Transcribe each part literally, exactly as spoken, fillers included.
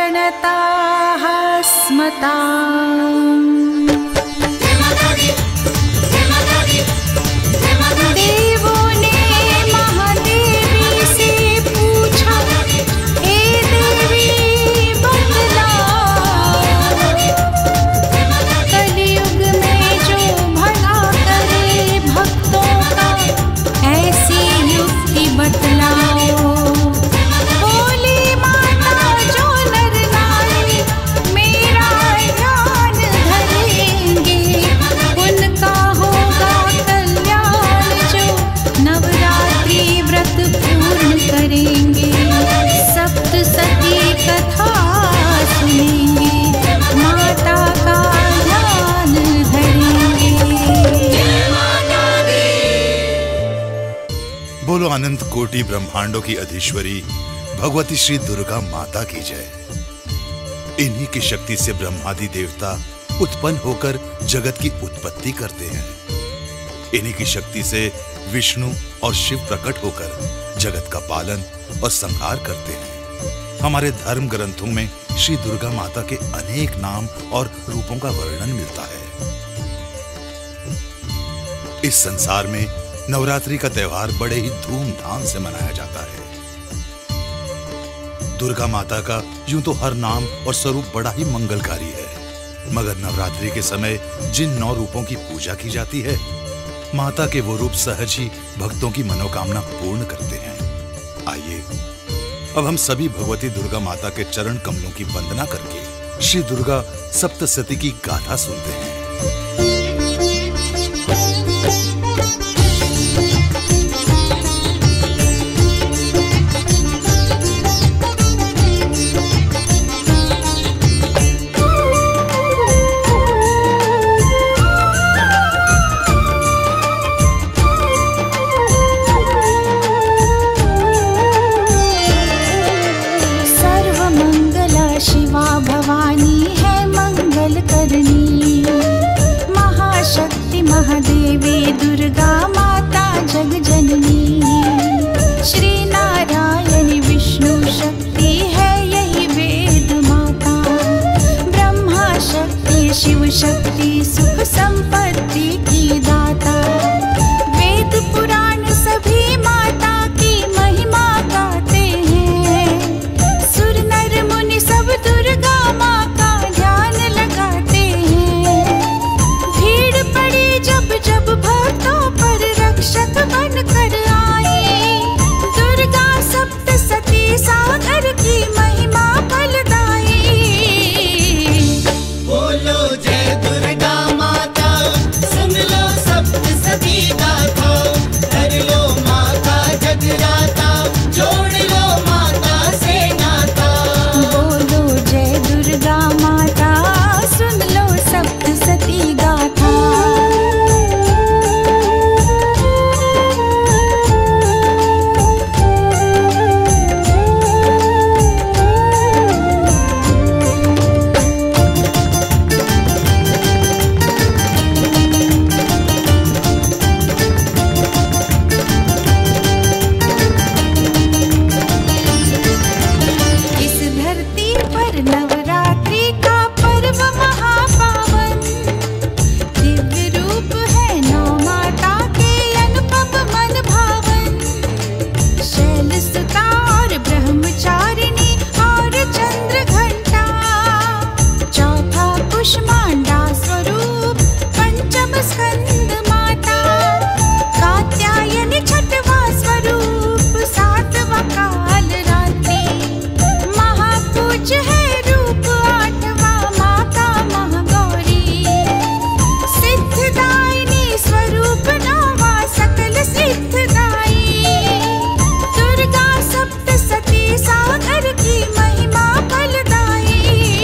प्रणताः स्मताम्। देवों ने महादेवी से पूछा, हे देवी बतलाओ, कलयुग में जो भला करे भक्तों का, ऐसी युक्ति बतलाओ। बोली माता जो नर नारी मेरा ध्यान धरेंगे, उनका होगा कल्याण जो नवरात्रि व्रत पूर्ण करेंगे। सप्तसती कथा सुनेंगे, माता का ध्यान धरेंगे। बोलो अनंत कोटि ब्रह्मांडों की अधीश्वरी भगवती श्री दुर्गा माता की जय। इन्हीं की शक्ति से ब्रह्मादि देवता उत्पन्न होकर जगत की उत्पत्ति करते हैं। इन्हीं की शक्ति से विष्णु और शिव प्रकट होकर जगत का पालन और संहार करते हैं। हमारे धर्म ग्रंथों में श्री दुर्गा माता के अनेक नाम और रूपों का वर्णन मिलता है। इस संसार में नवरात्रि का त्योहार बड़े ही धूमधाम से मनाया जाता है। दुर्गा माता का यूं तो हर नाम और स्वरूप बड़ा ही मंगलकारी है, मगर नवरात्रि के समय जिन नौ रूपों की पूजा की जाती है, माता के वो रूप सहज ही भक्तों की मनोकामना पूर्ण करते हैं। आइए अब हम सभी भगवती दुर्गा माता के चरण कमलों की वंदना करके श्री दुर्गा सप्तशती की गाथा सुनते हैं। शिवा भवानी है मंगल करनी, महाशक्ति महादेवी दुर्गा माता जग जननी। श्री नारायण विष्णु शक्ति है यही वेद माता, ब्रह्मा शक्ति शिव शक्ति सुख संपत्ति की दाता। वेद पुराण सभी माता की महिमा गाते हैं, सुर नर मुनि सब दुर्गा माँ का ध्यान लगाते हैं। भीड़ पड़ी जब जब भक्तों पर रक्षक बन कर आई, दुर्गा सप्तशती सागर की महिमा फलदाई। बोलो जय दुर्गा माता, सुन लो सप्तशती गाथा, कर लो माता जगराता, जोड़ लो माता से नाता। बोलो जय दुर्गा माता, सुन लो सप्तशती गाथा। इस धरती पर नवरात्रि का पर्व महापावन, दिव्य रूप है नौ माता के अनुपम मन भावन। शैलसुता और ब्रह्मचारिणी और चंद्र घंटा, चौथा कुष्मांडा स्वरूप पंचम स्कंद माता। कात्यायनी छठवा स्वरूप सातवा काल रात्रि, महापूज्य है रूप आठवा माता महागौरी। सिद्धदायिनी स्वरूप नौवा सकल सिद्धदाई, दुर्गा सप्तशती सागर की महिमा फलदाई।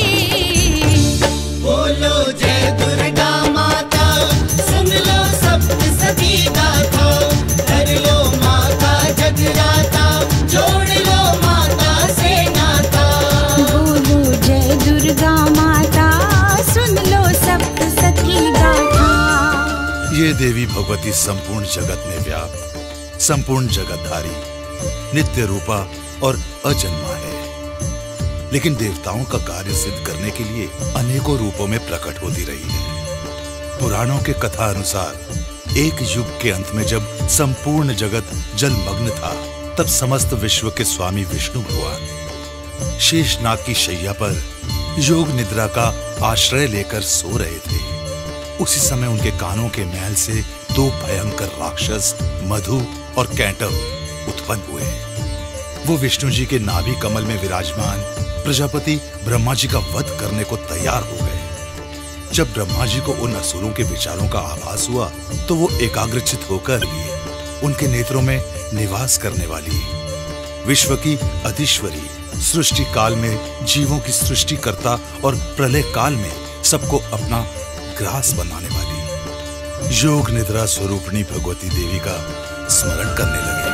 बोलो जय दुर्गा माता, सुन लो सप्तशती गाथा, कर लो माता जगराता, जोड़ लो माता से नाता। बोलो जय दुर्गा माता, सुन लो सप्तशती गाथा। ये देवी भगवती संपूर्ण जगत में व्याप्त, संपूर्ण जगतधारी, नित्य रूपा और अजन्मा है। लेकिन देवताओं का कार्य सिद्ध करने के लिए अनेकों रूपों में प्रकट होती रही है। पुराणों के कथा अनुसार एक युग के अंत में जब संपूर्ण जगत जलमग्न था, तब समस्त विश्व के स्वामी विष्णु भगवान शेषनाग की शैया पर योग निद्रा का आश्रय लेकर सो रहे थे। उसी समय उनके कानों के मैल से दो भयंकर राक्षस मधु और कैंटव उत्पन्न हुए। वो विष्णु जी के नाभि कमल में विराजमान प्रजापति ब्रह्मा जी का वध करने को तैयार हो गए। जब ब्रह्मा जी को उन असुरों के विचारों का आभास हुआ तो वो एकाग्रचित होकर उनके नेत्रों में निवास करने वाली विश्व की अधीश्वरी, सृष्टि काल में जीवों की सृष्टि करता और प्रलय काल में सबको अपना ग्रास बनाने वाली योग निद्रा स्वरूपणी भगवती देवी का स्मरण करने लगे।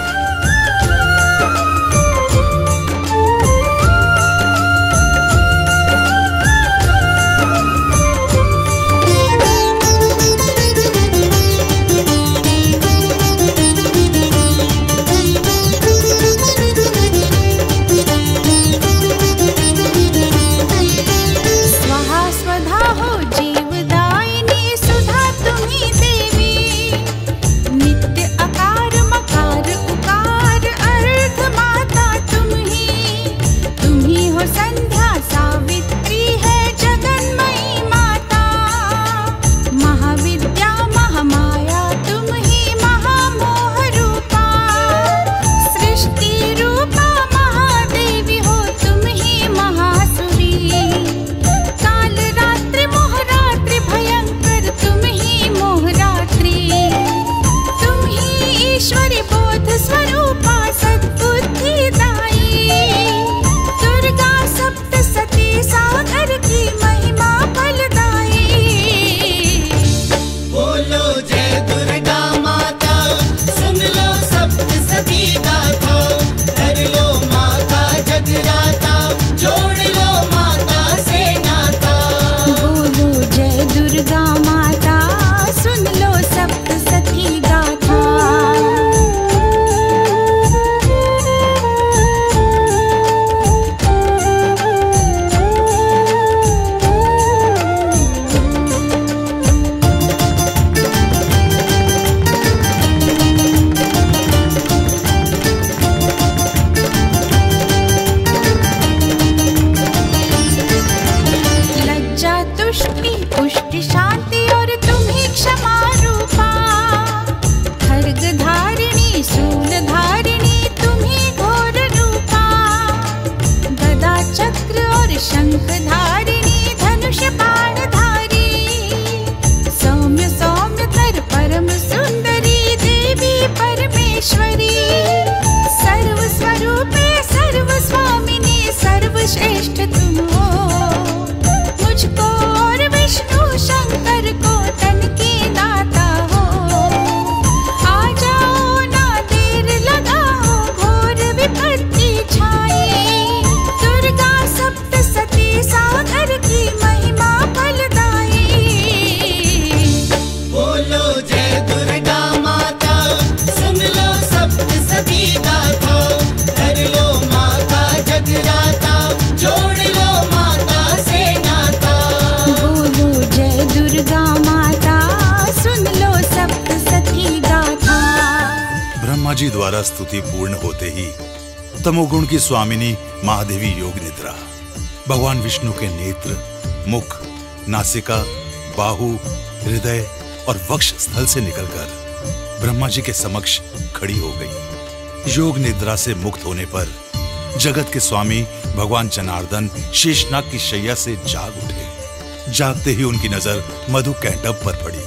जी द्वारा स्तुति पूर्ण होते ही तमोगुण की स्वामिनी महादेवी योग निद्रा भगवान विष्णु के नेत्र, मुख, नासिका, बाहु, हृदय और वक्ष स्थल से निकलकर ब्रह्मा जी के समक्ष खड़ी हो गई। योग निद्रा से मुक्त होने पर जगत के स्वामी भगवान जनार्दन शेषनाग की शैया से जाग उठे। जागते ही उनकी नजर मधु कैंटव पर पड़ी।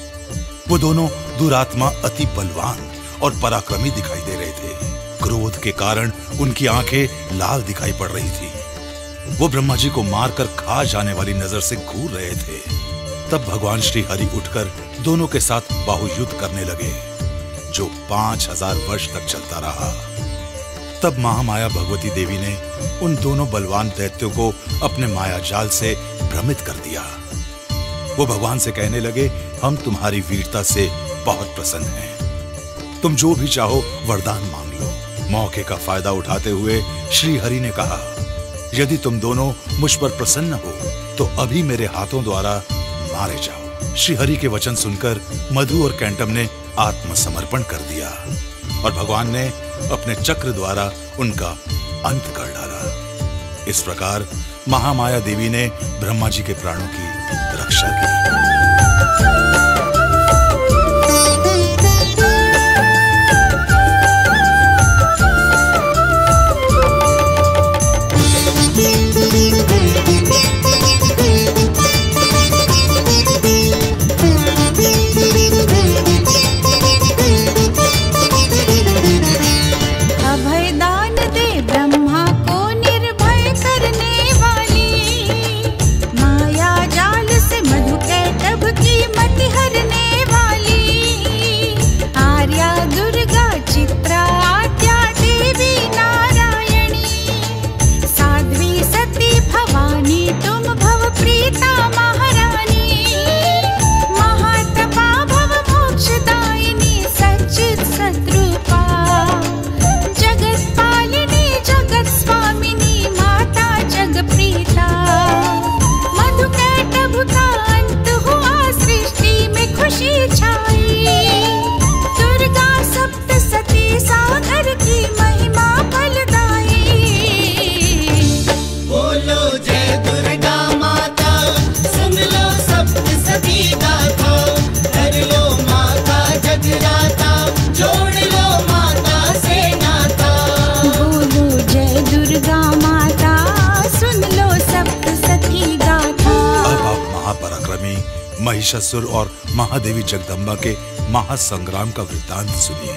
वो दोनों दुरात्मा अति बलवान और पराक्रमी दिखाई दे रहे थे। क्रोध के कारण उनकी आंखें लाल दिखाई पड़ रही थी। वो ब्रह्मा जी को मारकर खा जाने वाली नजर से घूर रहे थे। तब भगवान श्री हरि उठकर दोनों के साथ बाहुयुद्ध करने लगे, जो पांच हजार वर्ष तक चलता रहा। तब महामाया भगवती देवी ने उन दोनों बलवान दैत्यों को अपने माया जाल से भ्रमित कर दिया। वो भगवान से कहने लगे, हम तुम्हारी वीरता से बहुत प्रसन्न हैं। तुम जो भी चाहो वरदान मांग लो। मौके का फायदा उठाते हुए श्री हरि ने कहा, यदि तुम दोनों मुझ पर प्रसन्न हो तो अभी मेरे हाथों द्वारा मारे जाओ। श्री हरि के वचन सुनकर मधु और कैंटम ने आत्मसमर्पण कर दिया और भगवान ने अपने चक्र द्वारा उनका अंत कर डाला। इस प्रकार महामाया देवी ने ब्रह्मा जी के प्राणों की रक्षा की। महिषासुर और महादेवी जगदम्बा के महासंग्राम का वृत्तांत सुनिए।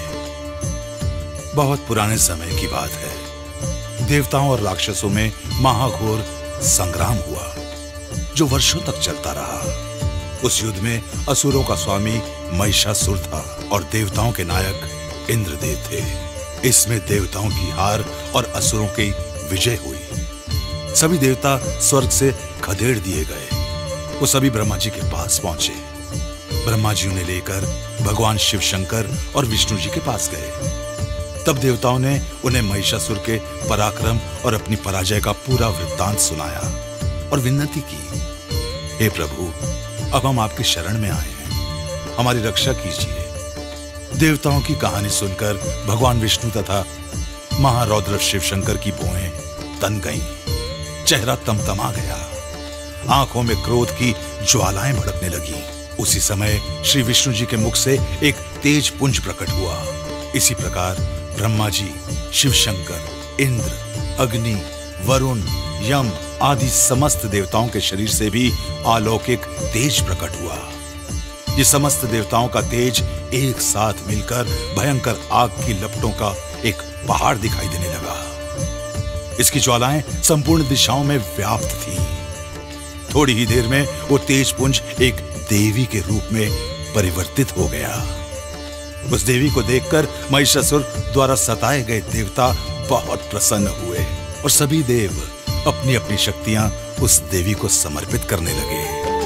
बहुत पुराने समय की बात है। देवताओं और राक्षसों में महाघोर संग्राम हुआ जो वर्षों तक चलता रहा। उस युद्ध में असुरों का स्वामी महिषासुर था और देवताओं के नायक इंद्रदेव थे। इसमें देवताओं की हार और असुरों की विजय हुई। सभी देवता स्वर्ग से खदेड़ दिए गए। वो सभी ब्रह्मा जी के पास पहुंचे। ब्रह्मा जी उन्हें लेकर भगवान शिव शंकर और विष्णु जी के पास गए। तब देवताओं ने उन्हें महिषासुर के पराक्रम और अपनी पराजय का पूरा वृत्तांत सुनाया और विनती की, हे प्रभु, अब हम आपकी शरण में आए हैं, हमारी रक्षा कीजिए। देवताओं की कहानी सुनकर भगवान विष्णु तथा महारौद्र शिव शंकर की भौहें तन गईं, चेहरा तमतमा गया, आंखों में क्रोध की ज्वालाएं भड़कने लगी। उसी समय श्री विष्णु जी के मुख से एक तेज पुंज प्रकट हुआ। इसी प्रकार ब्रह्मा जी, शिव शंकर, इंद्र, अग्नि, वरुण, यम आदि समस्त देवताओं के शरीर से भी अलौकिक तेज प्रकट हुआ। ये समस्त देवताओं का तेज एक साथ मिलकर भयंकर आग की लपटों का एक पहाड़ दिखाई देने लगा। इसकी ज्वालाएं संपूर्ण दिशाओं में व्याप्त थीं। थोड़ी ही देर में वो तेज पुंज एक देवी के रूप में परिवर्तित हो गया। उस देवी को देखकर महिषासुर द्वारा सताए गए देवता बहुत प्रसन्न हुए और सभी देव अपनी अपनी शक्तियां उस देवी को समर्पित करने लगे।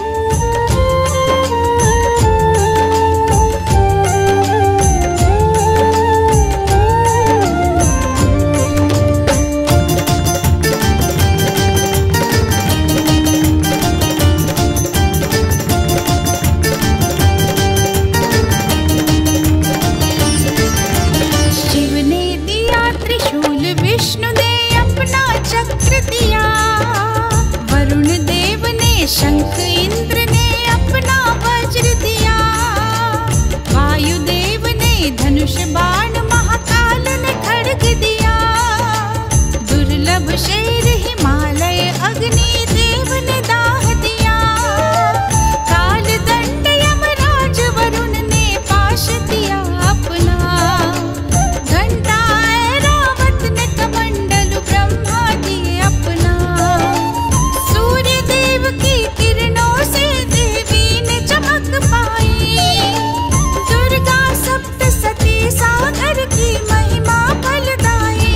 शंख इंद्र ने अपना वज्र दिया, वायुदेव ने धनुष बाण, महाकाल ने खड्ग दिया, दुर्लभ शेर हिमालय अग्नि देव ने दाह दिया, काल दंड यमराज वरुण ने पाश दिया अपना, घंटा ऐरावत ने कमंडल ब्रह्मा दिए अपना, सूर्य देव की किरणों से देवी ने चमक पाई, दुर्गा सप्तसती सागर की महिमा फलदाई।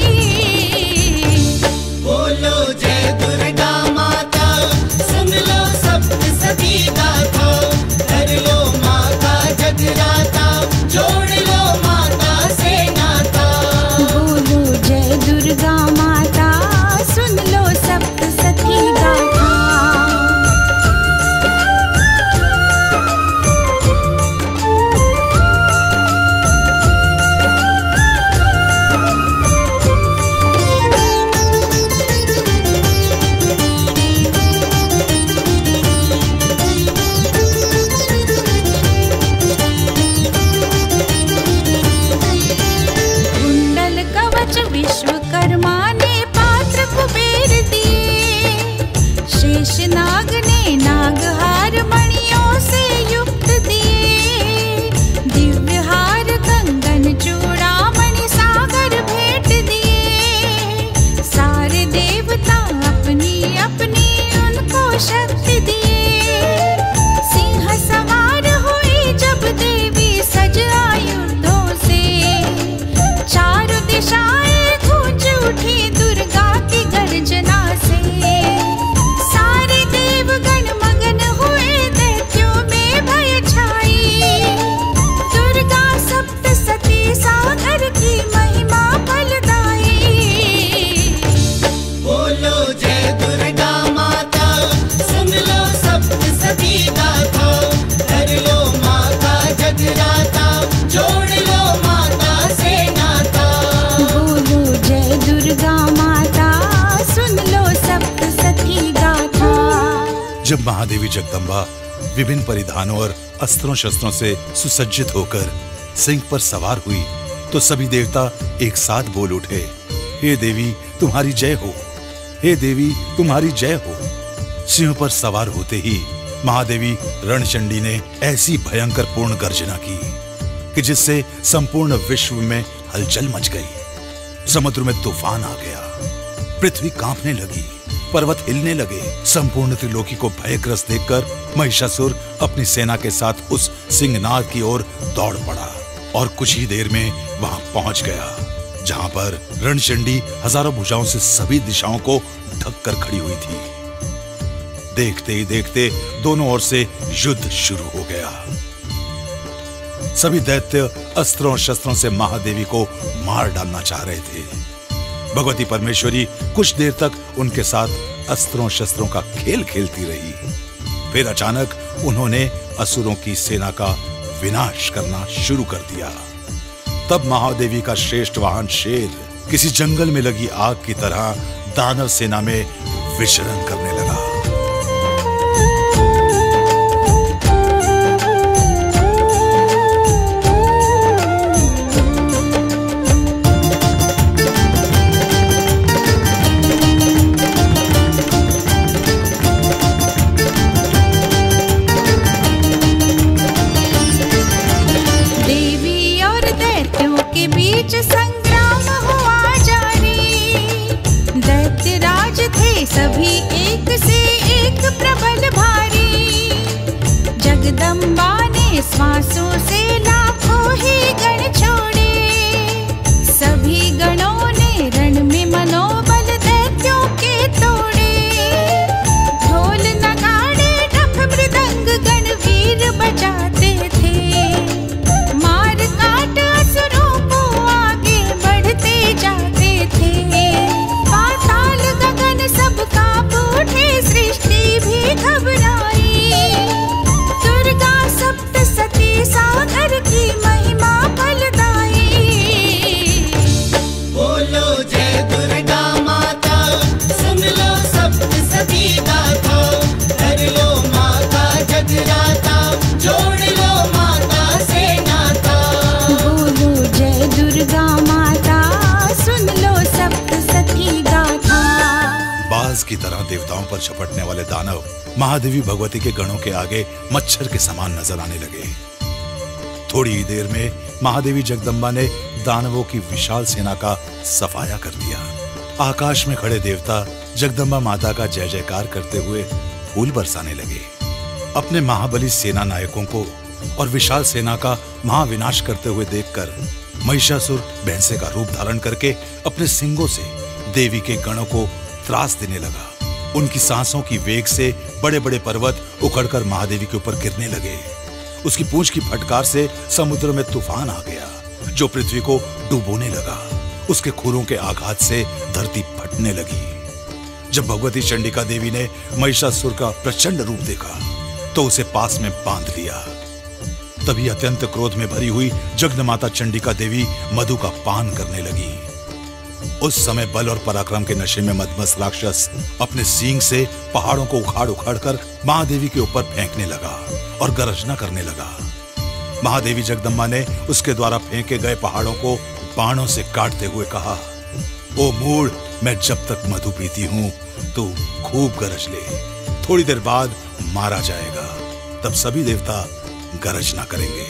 बोलो जय दुर्गा माता, सुन लो सप्तसती गाथा, कर लो माता जगराता, जोड़ लो माता से नाता। बोलो जय दुर्गा माता, सुन लो सब जब महादेवी जगदम्बा विभिन्न परिधानों और अस्त्रों शस्त्रों से सुसज्जित होकर सिंह पर सवार हुई तो सभी देवता एक साथ बोल उठे, हे देवी तुम्हारी जय हो, हे देवी तुम्हारी जय हो। सिंह पर सवार होते ही महादेवी रणचंडी ने ऐसी भयंकर पूर्ण गर्जना की कि जिससे संपूर्ण विश्व में हलचल मच गई। समुद्र में तूफान आ गया, पृथ्वी कांपने लगी, पर्वत हिलने लगे। संपूर्ण त्रिलोकी को भयग्रस्त देखकर महिषासुर अपनी सेना के साथ उस सिंहनाद की ओर दौड़ पड़ा और कुछ ही देर में वहां पहुंच गया जहां पर रणचंडी हजारों भुजाओं से सभी दिशाओं को ढककर खड़ी हुई थी। देखते ही देखते दोनों ओर से युद्ध शुरू हो गया। सभी दैत्य अस्त्रों और शस्त्रों से महादेवी को मार डालना चाह रहे थे। भगवती परमेश्वरी कुछ देर तक उनके साथ अस्त्रों शस्त्रों का खेल खेलती रही। फिर अचानक उन्होंने असुरों की सेना का विनाश करना शुरू कर दिया। तब महादेवी का श्रेष्ठ वाहन शेर किसी जंगल में लगी आग की तरह दानव सेना में विचरण करने लगा। संग्राम हुआ जारी, दैत्यराज थे सभी एक से एक प्रबल भारी। जगदम्बा ने श्वासों से लाखों ही गण छोड़े, सभी गणों ने रण में मनोबल दैत्यों के तोड़े। ढोल नगाड़े डफ मृदंग गणवीर बजाते थे, मार काट असुरों जाते थे। पाताल गगन सब कांप उठे, सृष्टि भी घबराई। दुर्गा सप्तसती सागर की महिमा फलदाई। बोलो जय दुर्गा माता, सुन लो सप्तसती गाथा। कर लो माता जगराता, जोड़ लो माता से नाता। बोलो जय दुर्गा माता, सुन लो सप्तसती गाथा। बाज की तरह देवताओं पर झपटने वाले दानव महादेवी भगवती के गणों के आगे मच्छर के समान नजर आने लगे। थोड़ी ही देर में महादेवी जगदम्बा ने दानवों की विशाल सेना का सफाया कर दिया। आकाश में खड़े देवता जगदम्बा माता का जय जयकार करते हुए फूल बरसाने लगे। अपने महाबली सेना नायकों को और विशाल सेना का महाविनाश करते हुए देखकर महिषासुर भैंसे का रूप धारण करके अपने सिंगों से देवी के गणों को त्रास देने लगा। उनकी सांसों की वेग से बड़े बड़े पर्वत उखड़कर महादेवी के ऊपर गिरने लगे। उसकी पूंछ की फटकार से समुद्र में तूफान आ गया जो पृथ्वी को डुबोने लगा। उसके खुरों के आघात से धरती फटने लगी। जब भगवती चंडिका देवी ने महिषासुर का प्रचंड रूप देखा तो उसे पास में बांध लिया। तभी अत्यंत क्रोध में भरी हुई जगन्माता चंडिका देवी मधु का पान करने लगी। उस समय बल और पराक्रम के नशे में मदमस्त राक्षस अपने सींग से पहाड़ों को उखाड़ उखाड़ कर महादेवी के ऊपर फेंकने लगा और गरजना करने लगा। महादेवी जगदम्बा ने उसके द्वारा फेंके गए पहाड़ों को बाणों से काटते हुए कहा, ओ मूढ़, मैं जब तक मधु पीती हूं तू खूब गरज ले, थोड़ी देर बाद मारा जाएगा, तब सभी देवता गरजना करेंगे।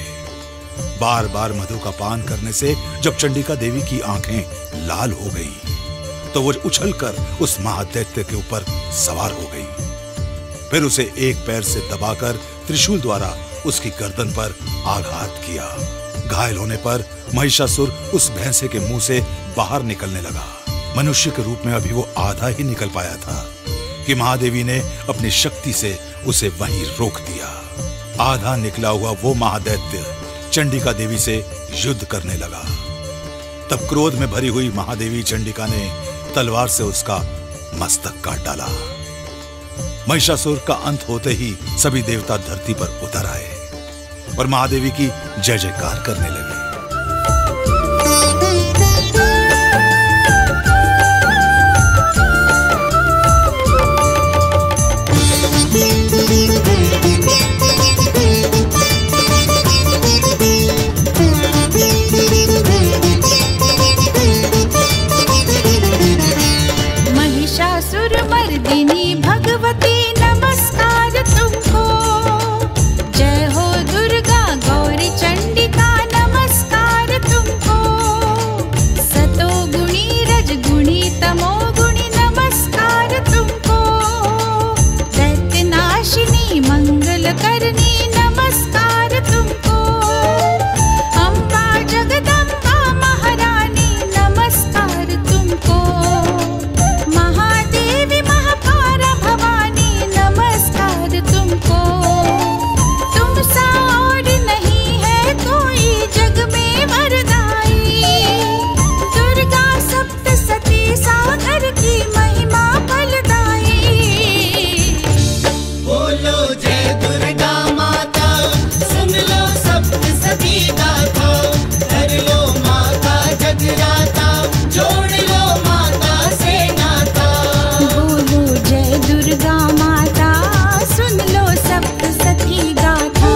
बार बार मधु का पान करने से जब चंडिका देवी की आंखें लाल हो गईं, तो वो उछलकर उस महादैत्य के ऊपर सवार हो गई। फिर उसे एक पैर से दबाकर त्रिशूल द्वारा उसकी गर्दन पर आघात किया। घायल होने पर महिषासुर उस भैंसे के मुंह से बाहर निकलने लगा। मनुष्य के रूप में अभी वो आधा ही निकल पाया था कि महादेवी ने अपनी शक्ति से उसे वहीं रोक दिया। आधा निकला हुआ वो महादैत्य चंडिका देवी से युद्ध करने लगा। तब क्रोध में भरी हुई महादेवी चंडिका ने तलवार से उसका मस्तक काट डाला। महिषासुर का अंत होते ही सभी देवता धरती पर उतर आए और महादेवी की जय जयकार करने लगे। Thank you. मर्दिनी भगवती नमस्कार तुमको। जय हो दुर्गा गौरी चंडिका नमस्कार तुमको। सतो गुणी रजगुणी तमो गुणी नमस्कार तुमको। दैत्य नाशिनी मंगल करनी नमस्कार तुमको। अम्बा जगदम्बा महारानी नमस्कार तुमको। महादेवी महापारा भवानी नमस्कार तुमको। तुमसा और नहीं है कोई जग में वरदाई। दुर्गा सप्तसती सागर की महिमा फलदाई। बोलो जय दुर्गा माता, सुन लो सप्तसती गाथा। कर लो माता जगराता, जोड़ लो माता से नाता। बोलो जय दुर्गा माता, सुन लो सप्तसती गाथा।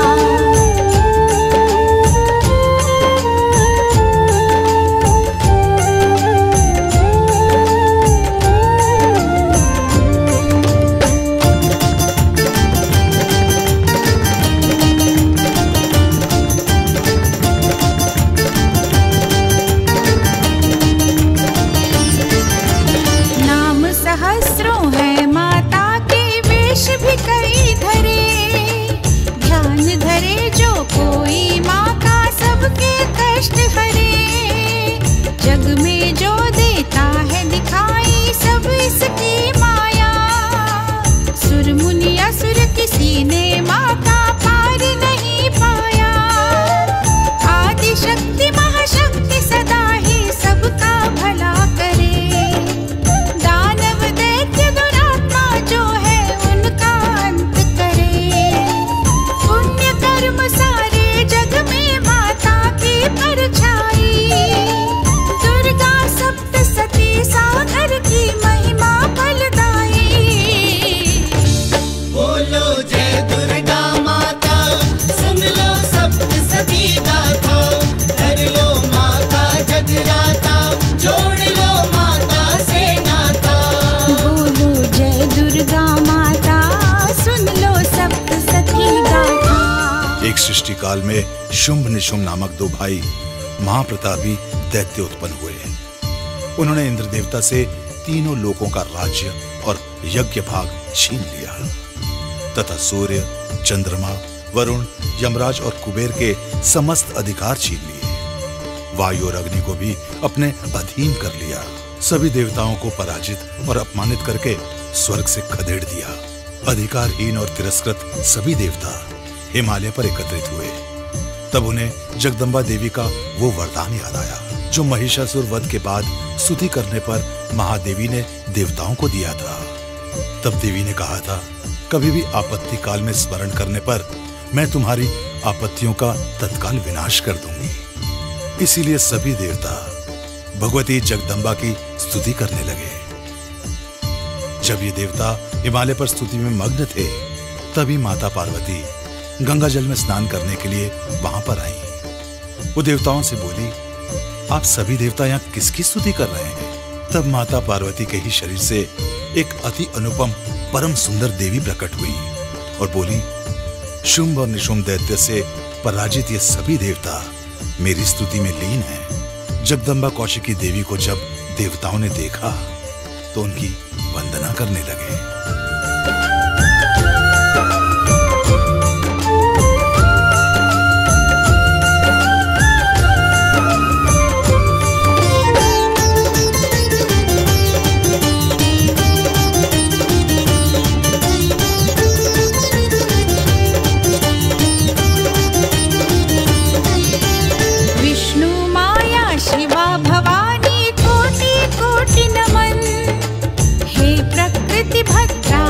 नाम सहस्रों है माता के, वेश भी कई धरे। ध्यान धरे जो कोई माँ का, सबके कष्ट हरे। जग में जो देता है दिखाई, सब इसकी माया। सुर मुनि असुर किसी ने माँ का पार नहीं पाया। आदि शक्ति महाशक्ति सदा ही सबका भला करे। दानव दैत्य दुरात्मा जो है उनका अंत करे। पुण्य कर्म सारे जग में माता की परछाई। दुर्गा सप्तसती सागर की महिमा फलदाई। बोलो जय दुर्गा माता, सुन लो सप्तसती गाथा। कर लो माता जगराता, जोड़ लो माता से नाता। बोलो जय दुर्गा माता, सुन लो सप्तसती गाथा। एक सृष्टि काल में शुंभ निशुंभ नामक दो भाई महाप्रतापी दैत्य उत्पन्न हुए। उन्होंने इंद्र देवता से तीनों लोकों का राज्य और यज्ञ भाग छीन लिया तथा सूर्य, चंद्रमा, वरुण, यमराज और कुबेर के समस्त अधिकार छीन लिए। वायु और अग्नि को भी अपने अधीन कर लिया। सभी देवताओं को पराजित और अपमानित करके स्वर्ग से खदेड़ दिया। अधिकारहीन और तिरस्कृत सभी देवता हिमालय पर एकत्रित हुए। तब उन्हें जगदम्बा देवी का वो वरदान याद आया जो महिषासुर वध के बाद स्तुति करने पर महादेवी ने देवताओं को दिया था। तब देवी ने कहा था, कभी भी आपत्ति काल में स्मरण करने पर मैं तुम्हारी आपत्तियों का तत्काल विनाश कर दूंगी। इसीलिए सभी देवता भगवती जगदम्बा की स्तुति करने लगे। जब ये देवता हिमालय पर स्तुति में मग्न थे, तभी माता पार्वती गंगा जल में स्नान करने के लिए वहां पर आई। वो देवताओं से बोली, आप सभी देवता यहाँ किसकी स्तुति कर रहे हैं? तब माता पार्वती के ही शरीर से एक अति अनुपम परम सुंदर देवी प्रकट हुई और बोली, शुंभ और निशुंभ दैत्य से पराजित ये सभी देवता मेरी स्तुति में लीन हैं। जगदम्बा कौशिकी देवी को जब देवताओं ने देखा तो उनकी वंदना करने लगे। भद्रा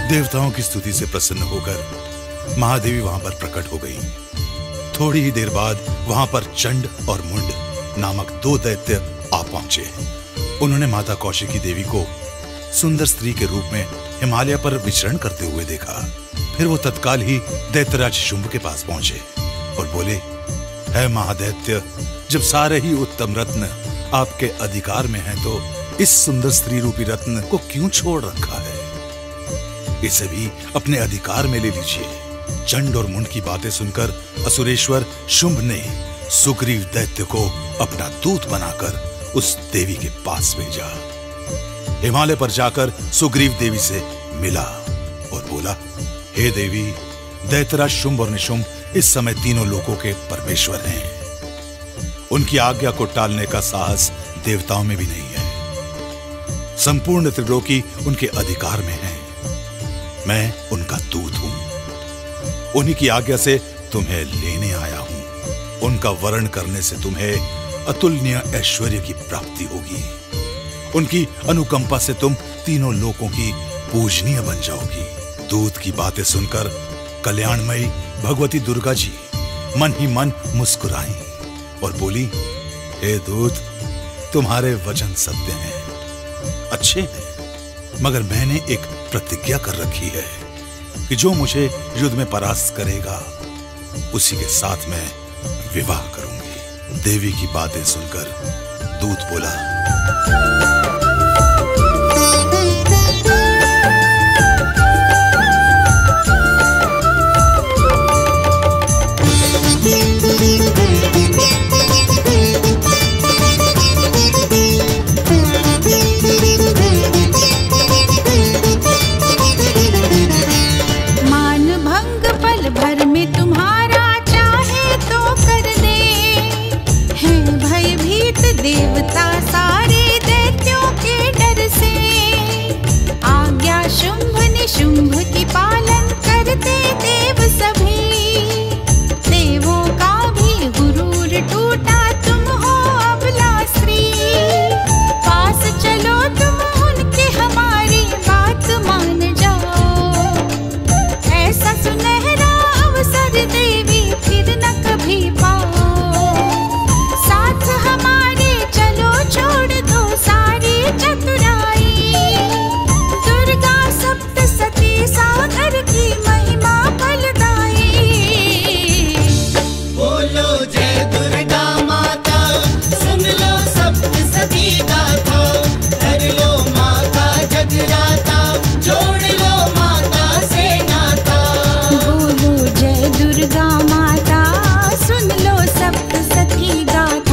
देवताओं की स्तुति से प्रसन्न होकर महादेवी वहां पर प्रकट हो गई। थोड़ी ही देर बाद वहां पर चंड और मुंड नामक दो दैत्य आ पहुंचे। उन्होंने माता कौशिकी देवी को सुंदर स्त्री के रूप में हिमालय पर विचरण करते हुए देखा। फिर वो तत्काल ही दैत्यराज शुंभ के पास पहुंचे और बोले, है महादैत्य, जब सारे ही उत्तम रत्न आपके अधिकार में हैं, तो इस सुंदर स्त्री रूपी रत्न को क्यों छोड़ रखा है? इसे भी अपने अधिकार में ले लीजिए। चंड और मुंड की बातें सुनकर असुरेश्वर शुंभ ने सुग्रीव दैत्य को अपना दूत बनाकर उस देवी के पास भेजा। हिमालय पर जाकर सुग्रीव देवी से मिला और बोला, हे देवी, दैत्यराज शुंभ और निशुंभ इस समय तीनों लोकों के परमेश्वर हैं। उनकी आज्ञा को टालने का साहस देवताओं में भी नहीं है। संपूर्ण त्रिलोकी उनके अधिकार में है। मैं उनका दूत हूं। उन्हीं की आज्ञा से तुम्हें लेने आया हूं। उनका वर्ण करने से तुम्हें अतुलनीय ऐश्वर्य की प्राप्ति होगी। उनकी अनुकंपा से तुम तीनों लोकों की पूजनीय बन जाओगी। दूत की बातें सुनकर कल्याणमयी भगवती दुर्गा जी मन ही मन मुस्कुराई और बोली, हे दूत, तुम्हारे वचन सत्य हैं, अच्छे हैं, मगर मैंने एक प्रतिज्ञा कर रखी है कि जो मुझे युद्ध में परास्त करेगा उसी के साथ मैं विवाह करूंगी। देवी की बातें सुनकर दूत बोला, देवता सारे दैत्यों के डर से आज्ञा शुंभ निशुंभ की पालन करते देव सभी। देवों का भी गुरूर टूटा, तुम हो अबला स्त्री। पास चलो तुम उनके, हमारी बात मान जाओ। ऐसा सुनहरा अवसर देवी फिर न कभी पाओ। साथ हमारे छोड़ दो सारी चतुराई। दुर्गा सप्तसती सागर की महिमा फलदाई। बोलो जय दुर्गा माता, सुन लो सप्तसती गाथा। कर लो माता जगराता, जोड़ लो माता से नाता। बोलो जय दुर्गा माता, सुन लो सप्तसती गाथा।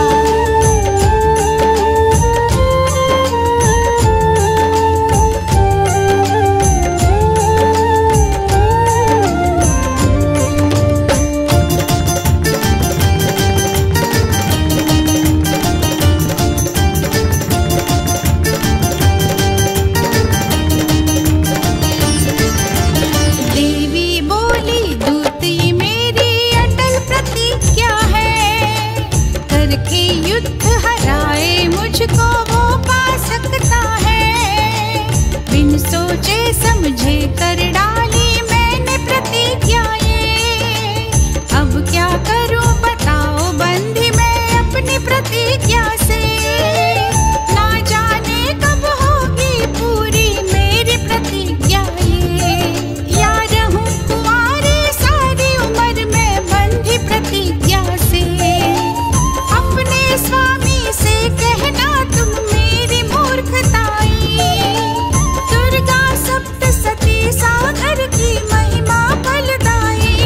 मुझको वो पा सकता है। बिन सोचे समझे कर डाली मैंने प्रतिज्ञा ये। अब क्या करूं बताओ बंधी मैं अपनी प्रतिज्ञा से। ना जाने कब होगी पूरी मेरी प्रतिज्ञा ये। या रहूं कुंवारी सारी उम्र में बंधी प्रतिज्ञा से। अपने स्वामी से कहना तुम मेरी मूर्खताई। दुर्गा सप्तसती सागर की महिमा फलदाई।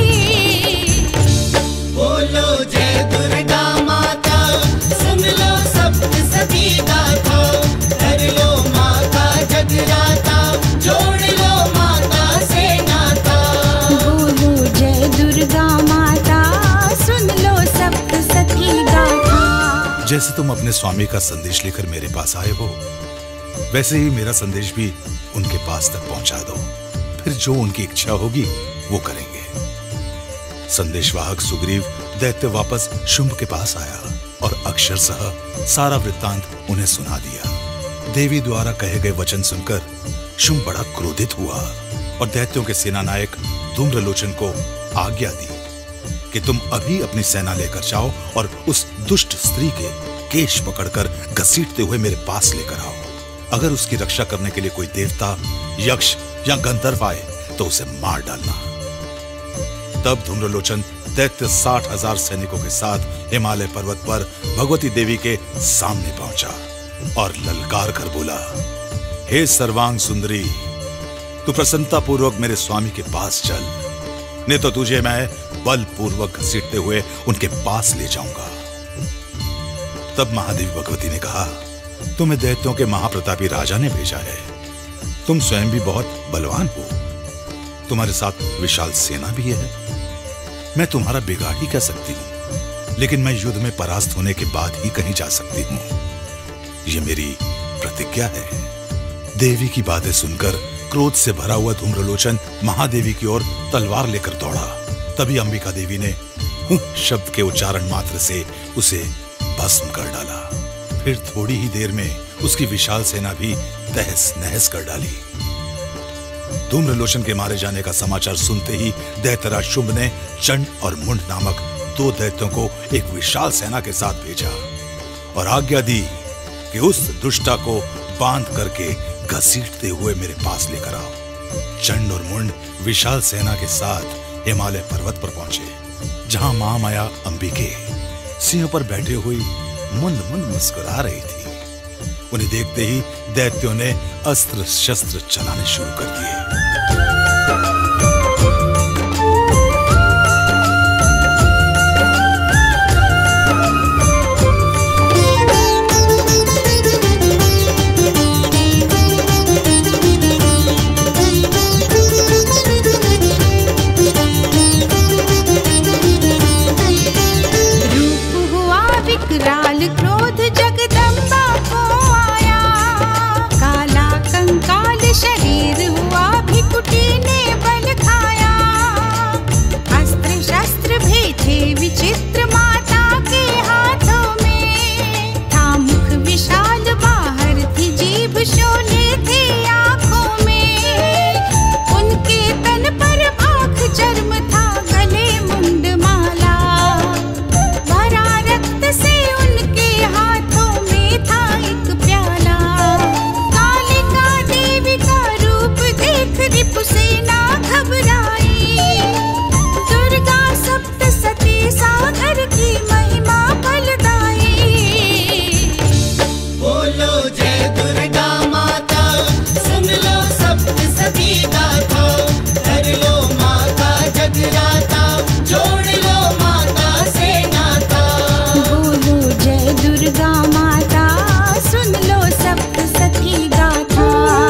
बोलो जय दुर्गा माता, सुन लो सप्तसती गाथा। कर लो माता जगराता, जोड़ लो माता से नाता। बोलो जय दुर्गा माता, सुन लो सप्तसती गाथा। जैसे तुम अपने स्वामी का संदेश लेकर मेरे पास आए हो, वैसे ही मेरा संदेश भी उनके पास तक पहुंचा दो। फिर जो उनकी इच्छा होगी वो करेंगे। संदेशवाहक सुग्रीव दैत्य वापस शुंभ के पास आया और अक्षरशः सारा वृत्तांत उन्हें सुना दिया। देवी द्वारा कहे गए वचन सुनकर शुंभ बड़ा क्रोधित हुआ और दैत्यों के सेनानायक धूम्रलोचन को आज्ञा दी कि तुम अभी अपनी सेना लेकर जाओ और उस दुष्ट स्त्री के केश पकड़कर घसीटते हुए मेरे पास लेकर आओ। अगर उसकी रक्षा करने के लिए कोई देवता, यक्ष या गंधर्व आए तो उसे मार डालना। तब धूम्रलोचन दैत्य साठ हजार सैनिकों के साथ हिमालय पर्वत पर भगवती देवी के सामने पहुंचा और ललकार कर बोला, हे सर्वांग सुंदरी, तू प्रसन्नता पूर्वक मेरे स्वामी के पास चल, नहीं तो तुझे मैं बलपूर्वक घसीटते हुए उनके पास ले जाऊंगा। तब महादेवी भगवती ने कहा, तुम्हें दैत्यों के महाप्रतापी राजा ने भेजा है। तुम स्वयं भी बहुत बलवान हो, तुम्हारे साथ विशाल सेना भी है। मैं तुम्हारा बिगाड़ ही कह सकती हूं, लेकिन मैं युद्ध में परास्त होने के बाद ही कहीं जा सकती हूं। यह मेरी प्रतिज्ञा है। देवी की बातें सुनकर क्रोध से भरा हुआ धूम्रलोचन महादेवी की ओर तलवार लेकर दौड़ा। तभी अंबिका देवी ने हुं शब्द के उच्चारण मात्र से उसे भस्म कर डाला। फिर थोड़ी ही देर में उसकी विशाल सेना भी तहस नहस कर डाली। धूम्रलोचन के मारे जाने का समाचार सुनते ही दैत्यराज शुंभ ने चंड और मुंड नामक दो दैत्यों को एक विशाल सेना के साथ भेजा और आज्ञा दी कि उस दुष्टा को बांध करके घसीटते हुए मेरे पास लेकर आओ। चंड और मुंड विशाल सेना के साथ हिमालय पर्वत पर पहुंचे, जहां महामाया अंबिके सिंह पर बैठे हुई मुंद मुंद मुस्कुरा रही थी। उन्हें देखते ही दैत्यों ने अस्त्र शस्त्र चलाने शुरू कर दिए। विकराल क्रोध जगदम्बा को आया, काला कंकाल शरीर हुआ भिकुटी ने बल खाया। अस्त्र शस्त्र भेजे विचित्र माता के हाथों में, था मुख विशाल बाहर थी जीभ शोले थे आंखों में। उनके तन पर आंख चर्म था, गले मुंड माला, भरा रक्त से उनके हाथों में था एक प्याला। कालिका देवी का रूप देख रिपुसेना घबराई, दुर्गा सप्तसती सागर की महिमा फलदाई। बोलो जय दुर्गा माता, सुन लो सप्तसती गाथा, कर लो माता जगराता, जोड़ लो माता से नाता। बोलो जय दुर्गा माता, सुन लो सप्तसती गाथा।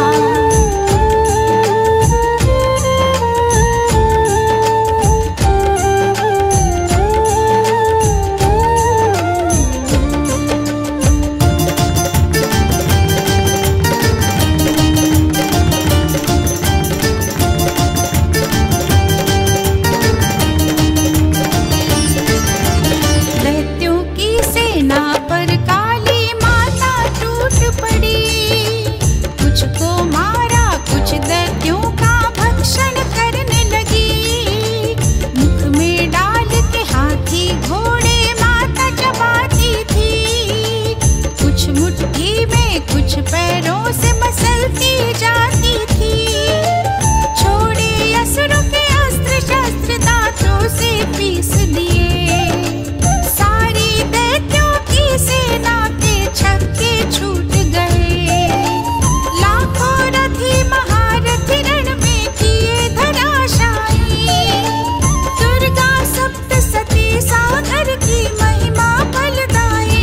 दैत्यों की सेना पर काली माता टूट पड़ी, कुछ को मारा कुछ दैत्यों का भक्षण करने लगी। मुख में डाल के हाथी घोड़े माता चबाती थी, कुछ मुट्ठी में कुछ पैरों से मसलती जाती थी। छोड़े असुरों के अस्त्र शस्त्र दांतों से पीस दिए, सारी दैत्यों की सेना के छक्के छूट गए। लाखों रथी महारथी रण में किए धराशायी, दुर्गा सप्तसती सागर की महिमा फलदाई।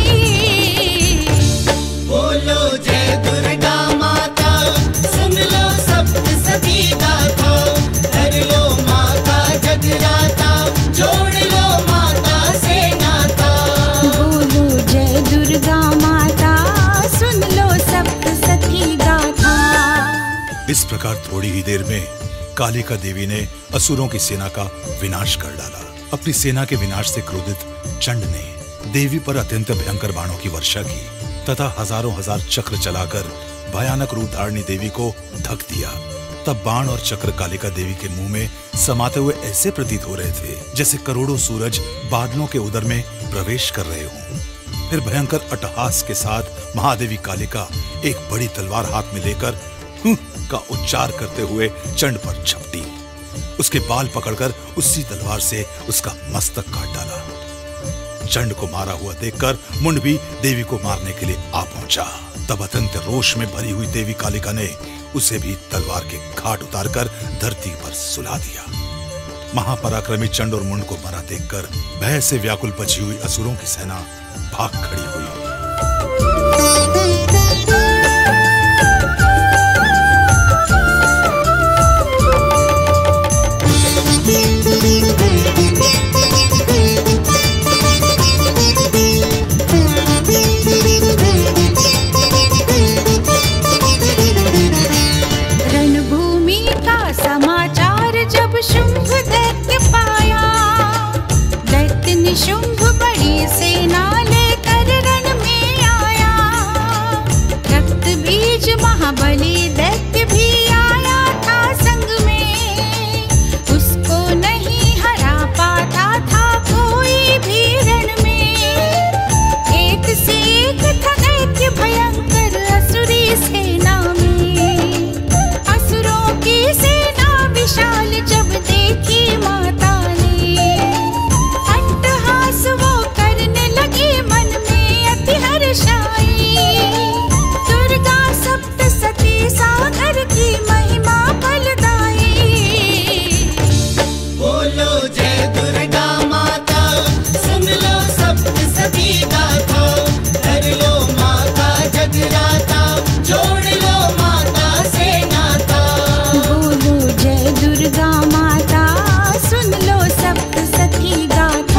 बोलो जय दुर्गा माता, सुन लो सप्तसती गाथा, कर लो माता जगराता, जोड़ लो माता से नाता। बोलो जय दुर्गा माता, सुन लो सप्तसती गाथा। इस प्रकार थोड़ी ही देर में कालिका देवी ने असुरों की सेना का विनाश कर डाला। अपनी सेना के विनाश से क्रोधित चंड ने देवी पर अत्यंत भयंकर बाणों की वर्षा की तथा हजारों हजार चक्र चलाकर भयानक रूप धारणी देवी को ढक दिया। तब बाण और चक्र कालिका देवी के मुंह में समाते हुए ऐसे प्रतीत हो रहे थे जैसे करोड़ों सूरज बादलों के उदर में प्रवेश कर रहे हों। फिर भयंकर अट्टहास के साथ महादेवी कालिका एक बड़ी तलवार हाथ में लेकर हुँ का उच्चार करते हुए चंड पर झपटी। उसके बाल पकड़कर उसी तलवार से उसका मस्तक काट डाला। चंड को मारा हुआ देखकर मुंड भी देवी को मारने के लिए आ पहुंचा। तब अत्यंत रोष में भरी हुई देवी कालिका ने उसे भी तलवार के घाट उतारकर धरती पर सुला दिया। महापराक्रमी चंड और मुंड को मरा देखकर भय से व्याकुल बची हुई असुरों की सेना भाग खड़ी हुई। शुंभ दैत्य पाया, दैत्य निशुंभ बड़ी सेना लेकर रण में आया। रक्त बीज महाबली दैत्य भी आया था संग में, उसको नहीं हरा पाता था कोई भी रण में। एक से एक था दैत्य भयंकर असुरी सेना में, असुरों की सेना विशाल जब देखी माता ने, अट्टहास वो करने लगी मन में अति हर्षाई। दुर्गा सप्तसती सागर की महिमा फलदाई। बोलो जय दुर्गा माता, सुन लो सप्तसती गाथा। कर लो माता जगराता, जोड़ लो माता से नाता। बोलो जय दुर्गा माता, सुन लो सप्तसती गाथा।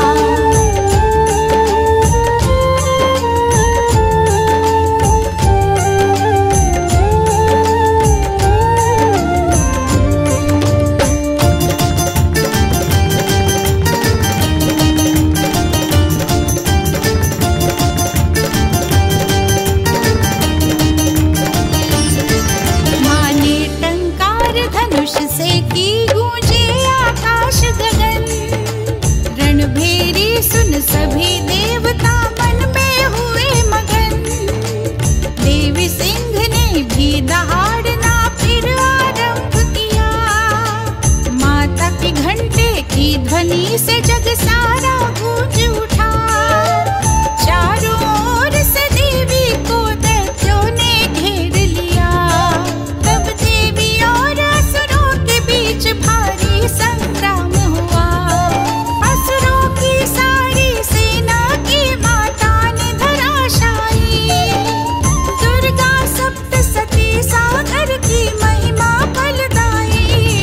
माने टंकार धनुष से की गूंजे आकाश गगन, रणभेरी सुन सभी देवता मन में हुए मगन। देवी सिंह ने भी दहाड़ना फिर आरंभ किया, माता के घंटे की ध्वनि से जग सारा गूंज उठा। चारों ओर से देवी को दैत्यों ने घेर लिया, तब देवी और असुरों के बीच भारी संग्राम हुआ। असुरों की सारी सेना की माता ने धराशायी, दुर्गा सप्तसती सागर की महिमा फलदाई।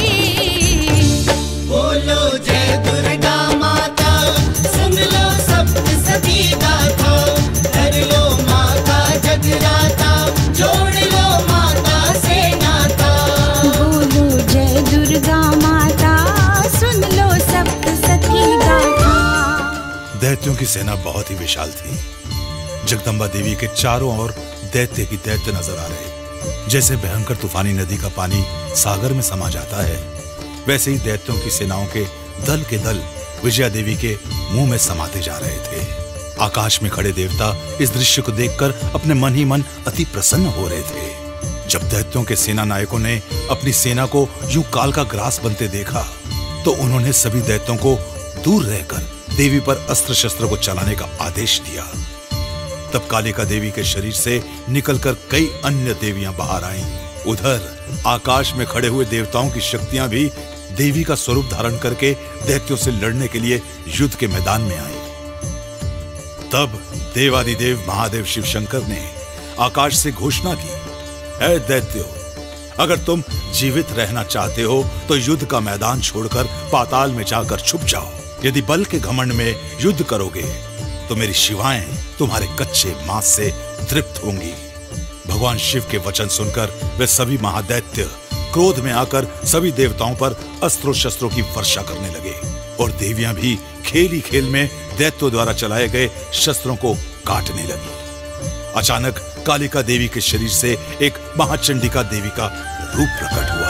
बोलो जय दुर्गा माता, सुन लो सप्तसती गाथा। कर लो माता जगराता, जोड़ लो माता से नाता। बोलो जय दुर्गा माता, सुन लो सप्तसती गाथा। दैत्यों की सेना बहुत ही विशाल थी। जगदम्बा देवी के चारों ओर दैत्य ही दैत्य नजर आ रहे। जैसे भयंकर तूफानी नदी का पानी सागर में समा जाता है, वैसे ही दैत्यों की सेनाओं के दल के दल विजया देवी के मुंह में समाते जा रहे थे। आकाश में खड़े देवता इस दृश्य को देखकर अपने मन ही मन अति प्रसन्न हो रहे थे। जब दैत्यों के सेना नायकों ने अपनी सेना को यूं काल का ग्रास बनते देखा, तो उन्होंने सभी दैत्यों को दूर रहकर देवी पर अस्त्र शस्त्र को चलाने का आदेश दिया। तब कालिका देवी के शरीर से निकलकर कई अन्य देवियां बाहर आईं। उधर आकाश में खड़े हुए देवताओं की शक्तियां भी देवी का स्वरूप धारण करके दैत्यों से लड़ने के लिए युद्ध के मैदान में आई। तब देवादिदेव महादेव शिव शंकर ने आकाश से घोषणा की, ऐ दैत्यों, अगर तुम जीवित रहना चाहते हो तो युद्ध का मैदान छोड़कर पाताल में जाकर छुप जाओ। यदि बल के घमंड में युद्ध करोगे तो मेरी शिवाएं तुम्हारे कच्चे मांस से तृप्त होंगी। भगवान शिव के वचन सुनकर वे सभी महादैत्य क्रोध में आकर सभी देवताओं पर अस्त्रों शस्त्रों की वर्षा करने लगे, और देवियां भी खेल ही खेल में दैत्यों द्वारा चलाए गए शस्त्रों को काटने लगी। अचानक कालिका देवी के शरीर से एक महाचंडिका देवी का रूप प्रकट हुआ।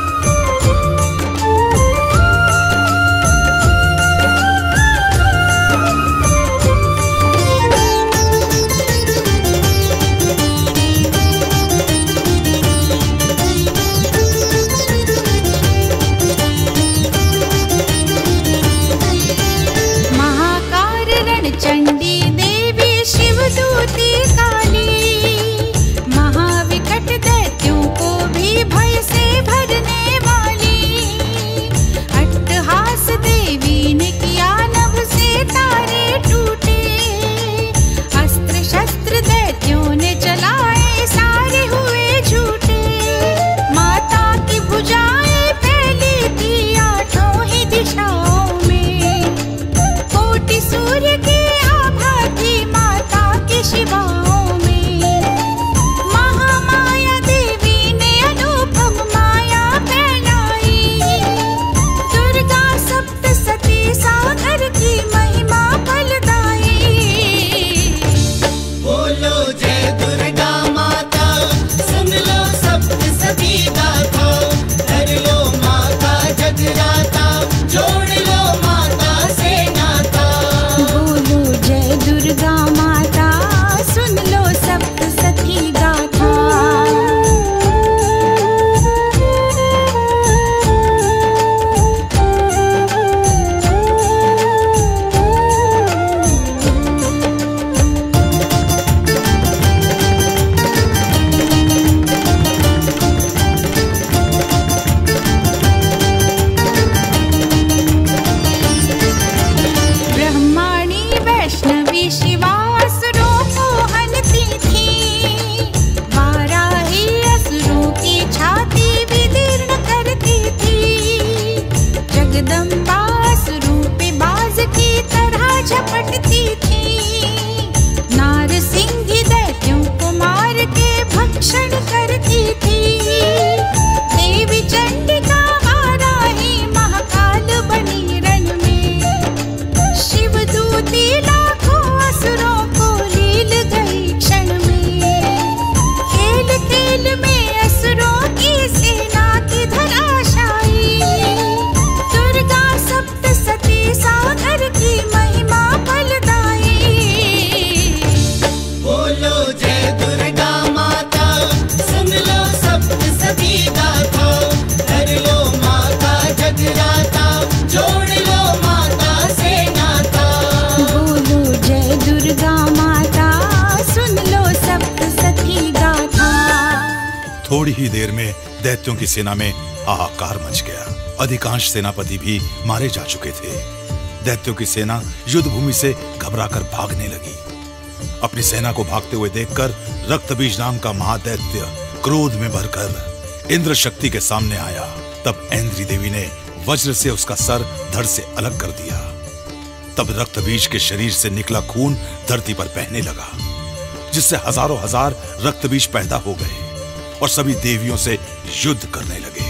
चंडी देवी शिवदूती काली, महाविकट दैत्यों को भी भय से भरने वाली। अट्टहास देवी ने किया नभ से तारे टूटे, अस्त्र शस्त्र दैत्यों ने चलाए सारे हुए झूठे। माता की भुजाएं फैली थी आठों ही दिशाओं में, कोटि सूर्य के शिवाओं में। महामाया देवी ने अनुपम माया फैलाई, दुर्गा सप्तसती सागर की महिमा फलदाई। बोलो जय दुर्गा माता, सुन लो सप्तसती गाथा, कर लो माता जगराता, जोड़ लो माता से नाता। बोलो जय दुर्गा माता, सुन लो सप्तसती गाथा। ब्रह्माणी वैष्णवी शिवा असुरों को हनती थी, वाराही असुरों की छाती विदीर्ण करती थी। जगदम्बा असुरों पे बाज की तरह झपटती थी, नारसिंही दैत्यों को मार के भक्षण करती थी। देवी चंडिका वाराही महाकाल बनी रण में, शिवदूती लाखों असुरों को लील गई क्षण में। खेल खेल में असुरों की सेना की धराशायी, दुर्गा सप्तसती सागर की महिमा फलदाई। बोलो जय दुर्गा माता, सुन लो सप्तसती गाथा, कर लो माता जगराता, जोड़ लो माता से नाता। बोलो जय दुर्गा माता, सुन लो सप्तसती गाथा। थोड़ी ही देर में दैत्यों की सेना में हाहाकार मच गया। अधिकांश सेनापति भी मारे जा चुके थे। दैत्यों की सेना युद्ध भूमि से घबराकर भागने लगी। अपनी सेना को भागते हुए देखकर रक्तबीज नाम का महादैत्य क्रोध में भरकर इंद्र शक्ति के सामने आया। तब ऐन्द्री देवी ने वज्र से उसका सर धड़ से अलग कर दिया। तब रक्तबीज के शरीर से निकला खून धरती पर बहने लगा, जिससे हजारों हजार रक्तबीज पैदा हो गए और सभी देवियों से युद्ध करने लगे।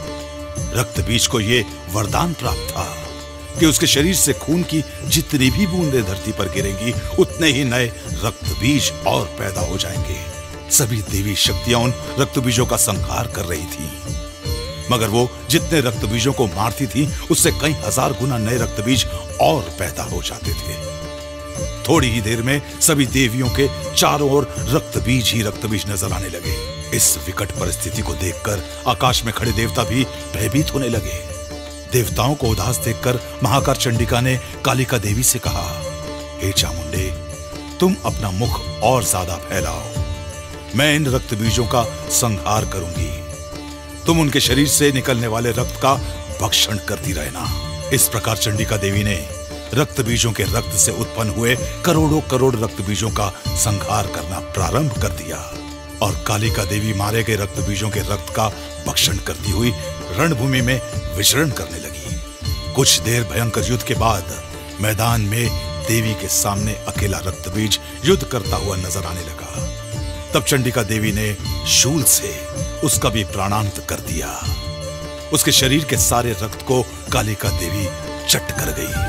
रक्तबीज को यह वरदान प्राप्त था कि उसके शरीर से खून की जितनी भी बूंदें धरती पर गिरेंगी, उतने ही नए रक्तबीज और पैदा हो जाएंगे। सभी देवी शक्तियां उन रक्तबीजों का संहार कर रही थीं, मगर वो जितने रक्तबीजों को मारती थी, उससे कई हजार गुना नए रक्तबीज और पैदा हो जाते थे। थोड़ी ही देर में सभी देवियों के चारों ओर रक्तबीज ही रक्तबीज नजर आने लगे। इस विकट परिस्थिति को देखकर आकाश में खड़े देवता भी भयभीत होने लगे। देवताओं को उदास देखकर महाकार चंडिका ने कालिका देवी से कहा, हे चामुंडे, तुम अपना मुख और ज्यादा फैलाओ, मैं इन रक्तबीजों का संहार करूंगी। तुम उनके शरीर से निकलने वाले रक्त का भक्षण करती रहना। इस प्रकार चंडिका देवी ने रक्तबीजों के रक्त से उत्पन्न हुए करोड़ों करोड़ रक्तबीजों का संहार करना प्रारंभ कर दिया और कालिका देवी मारे गए रक्तबीजों के रक्त का भक्षण करती हुई रणभूमि में विचरण करने लगी। कुछ देर भयंकर युद्ध के बाद मैदान में देवी के सामने अकेला रक्तबीज युद्ध करता हुआ नजर आने लगा। तब चंडिका देवी ने शूल से उसका भी प्राणांत कर दिया। उसके शरीर के सारे रक्त को कालिका देवी चट कर गई।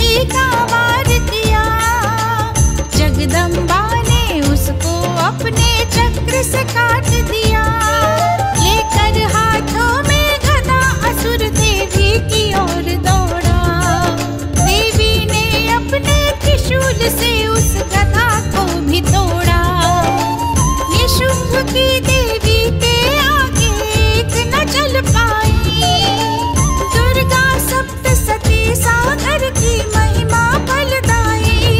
सती का वार किया। जगदम्बा ने उसको अपने चक्र से काट दिया। लेकर हाथों में गदा असुर देवी की ओर दौड़ा। देवी ने अपने त्रिशूल से उस गदा को भी तोड़ा। निशुंभ की देवी के आगे एक न चल पाई। दुर्गा सप्तसती सागर की महिमा फलदाई।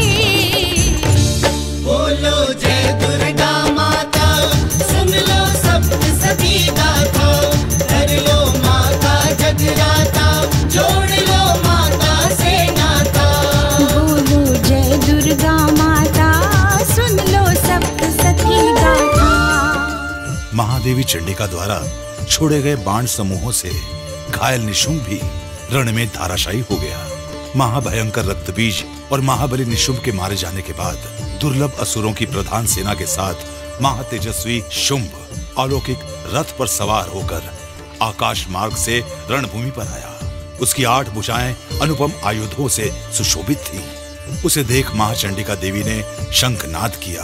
बोलो जय दुर्गा माता, सुन लो सप्तसती गाथा। कर लो माता जगराता, जोड़ लो माता से नाता। बोलो जय दुर्गा माता, सुन लो सप्तसती गाथा। महादेवी चंडिका द्वारा छोड़े गए बाण समूहों से घायल निशुंभ भी रण में धाराशायी हो गया। महाभयंकर रक्तबीज और महाबली निशुंभ के मारे जाने के बाद दुर्लभ असुरों की प्रधान सेना के साथ महातेजस्वी शुंभ अलौकिक रथ पर सवार होकर आकाश मार्ग से रणभूमि पर आया। उसकी आठ भुजाएं अनुपम आयुधों से सुशोभित थीं। उसे देख महाचंडिका देवी ने शंखनाद किया।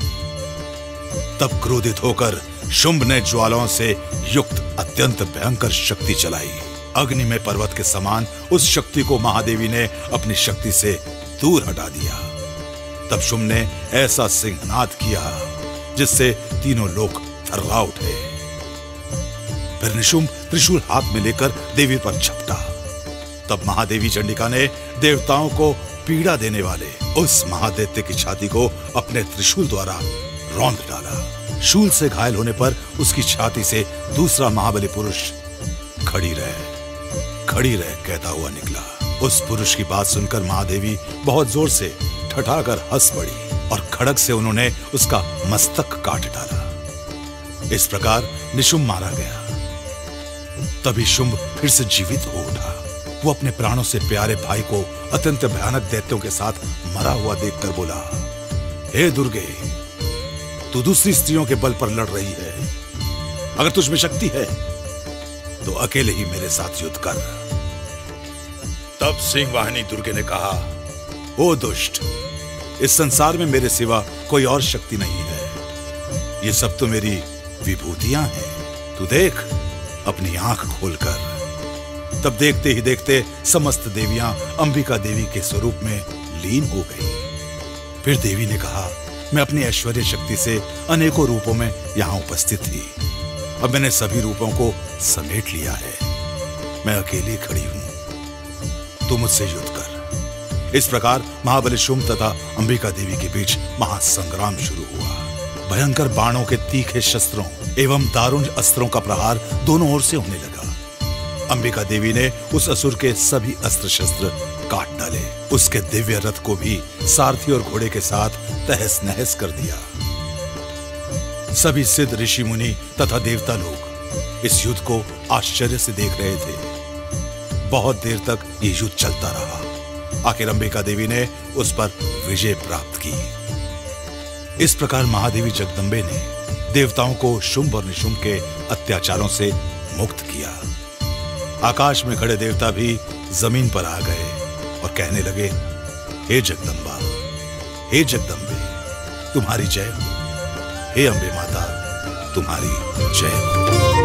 तब क्रोधित होकर शुंभ ने ज्वालाओं से युक्त अत्यंत भयंकर शक्ति चलाई। अग्नि में पर्वत के समान उस शक्ति को महादेवी ने अपनी शक्ति से दूर हटा दिया। तब शुंभ ने ऐसा सिंहनाद किया जिससे तीनों लोग थर्रा उठे। फिर निशुंभ त्रिशूल हाथ में लेकर देवी पर झपटा। तब महादेवी चंडिका ने देवताओं को पीड़ा देने वाले उस महादैत्य की छाती को अपने त्रिशूल द्वारा रौंद डाला। शूल से घायल होने पर उसकी छाती से दूसरा महाबली पुरुष खड़ी रह खड़ी रह कहता हुआ निकला। उस पुरुष की बात सुनकर महादेवी बहुत जोर से ठठाकर हंस पड़ी और खड़ग से उन्होंने उसका मस्तक काट डाला। इस प्रकार निशुंभ मारा गया। तभी शुंभ फिर से जीवित हो उठा। वो अपने प्राणों से प्यारे भाई को अत्यंत भयानक दैत्यों के साथ मरा हुआ देखकर बोला, हे दुर्गे, तू दूसरी स्त्रियों के बल पर लड़ रही है। अगर तुझ में शक्ति है तो अकेले ही मेरे साथ युद्ध कर। तब सिंह वाहिनी दुर्गे ने कहा, ओ दुष्ट, इस संसार में मेरे सिवा कोई और शक्ति नहीं है। ये सब तो मेरी विभूतियां हैं। तू देख अपनी आंख खोलकर। तब देखते ही देखते समस्त देवियां अंबिका देवी के स्वरूप में लीन हो गई। फिर देवी ने कहा, मैं अपनी ऐश्वर्य शक्ति से अनेकों रूपों में यहां उपस्थित थी। अब मैंने सभी रूपों को समेट लिया है। मैं अकेली खड़ी हूं। तू मुझसे युद्ध कर। इस प्रकार महाबली शुंभ तथा अंबिका देवी के बीच महासंग्राम शुरू हुआ। भयंकर बाणों के तीखे शस्त्रों एवं दारुण अस्त्रों का प्रहार दोनों ओर से होने लगा। अंबिका देवी ने उस असुर के सभी अस्त्र शस्त्र काट डाले। उसके दिव्य रथ को भी सारथी और घोड़े के साथ तहस नहस कर दिया। सभी सिद्ध ऋषि मुनि तथा देवता लोग इस युद्ध को आश्चर्य से देख रहे थे। बहुत देर तक ये युद्ध चलता रहा। आखिर अंबिका देवी ने उस पर विजय प्राप्त की। इस प्रकार महादेवी जगदम्बे ने देवताओं को शुंभ और निशुंभ के अत्याचारों से मुक्त किया। आकाश में खड़े देवता भी जमीन पर आ गए और कहने लगे, हे जगदम्बा, हे जगदम्बे, तुम्हारी जय हो। हे अंबे माता, तुम्हारी जय हो।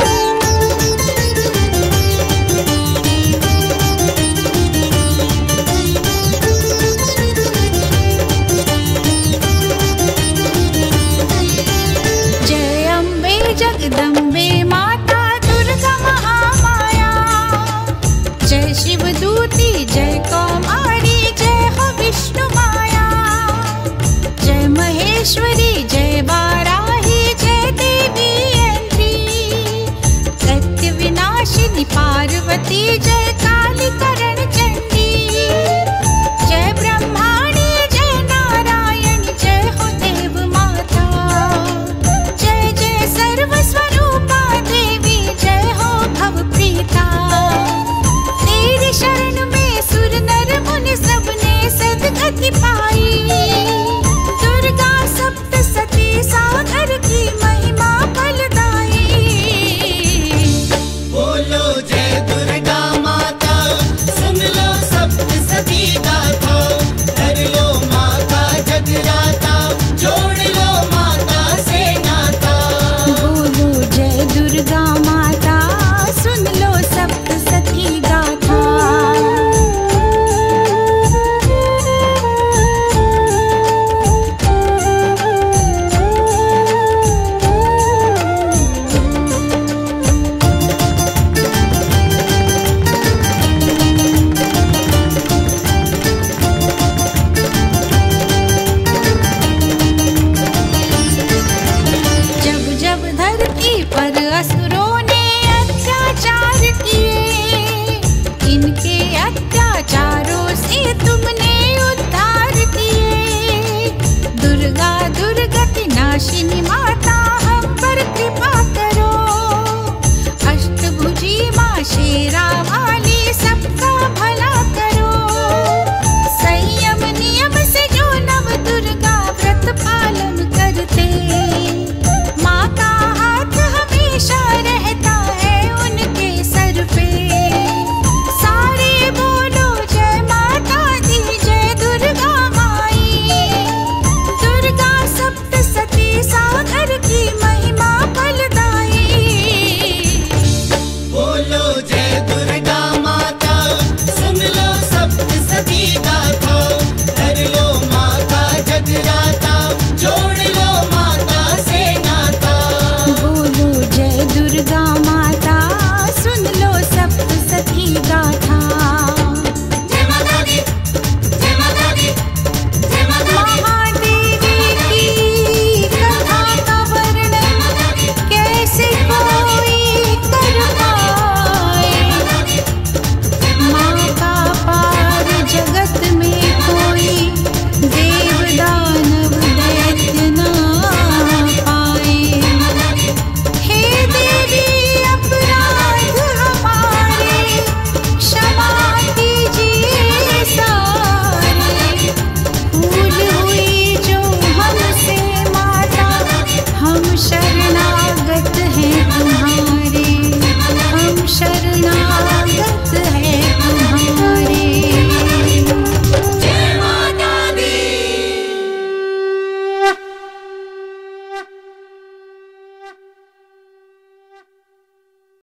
जय अंबे जगदम्बे माता दुर्गा महामाया। जय शिव दूती, जय कौमारी, जय हो विष्णु माया। जय महेश्वरी, जय वाराही, जय देवी ऐन्द्री। दुर्गति नाशिनी माता हम पर कृपा